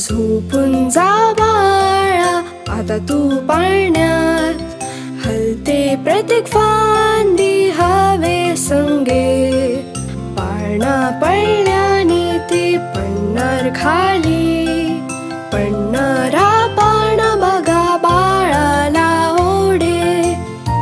झोपून जा बाळा आता तू पाळण्यात, हलते प्रत्येक फांदी हवे संगे. पाळणा पडल्याने ते पडणार खाली, पडणारा पाळणा बघा बाळाला ओढे.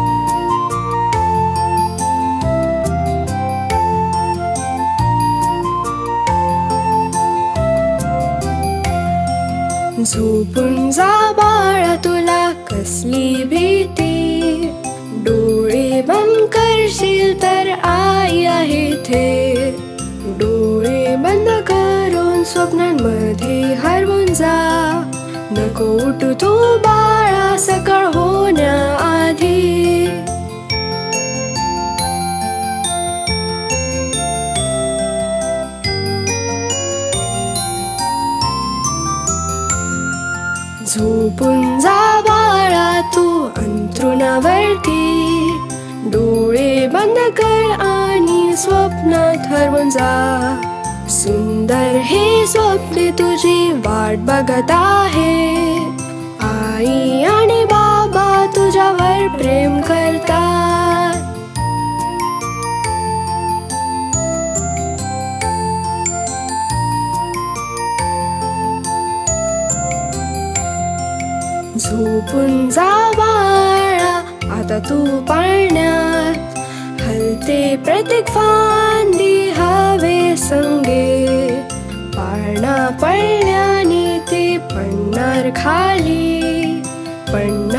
झोपून जा बाळा तुला कसली भीती, डोळे बंद करशील तर आई आहे इथे. डोळे बंद करून स्वप्नांमध्ये हरवून जा, नको उठू तू बाळा सकाळ होण्याआधी. झोपून जा बाळा तू अंथरुणावरती, डोळे बंद कर आणि स्वप्नात हरवून जा. सुंदर हे स्वप्ने तुझी वाट बघत आहे, आई आणि बाबा तुझ्यावर प्रेम करतात. झोपून जा बाळा आता तू पाळण्यात, हलते प्रत्येक फांदी हवे संगे. पाळणा पडल्याने ते पडणार खाली, पडणार